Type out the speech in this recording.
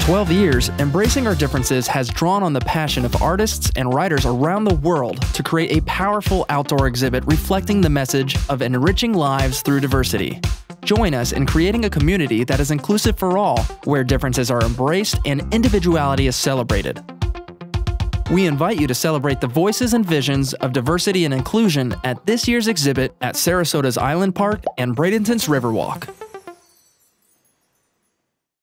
12 years, embracing our differences has drawn on the passion of artists and writers around the world to create a powerful outdoor exhibit reflecting the message of enriching lives through diversity. Join us in creating a community that is inclusive for all, where differences are embraced and individuality is celebrated. We invite you to celebrate the voices and visions of diversity and inclusion at this year's exhibit at Sarasota's Island Park and Bradenton's Riverwalk.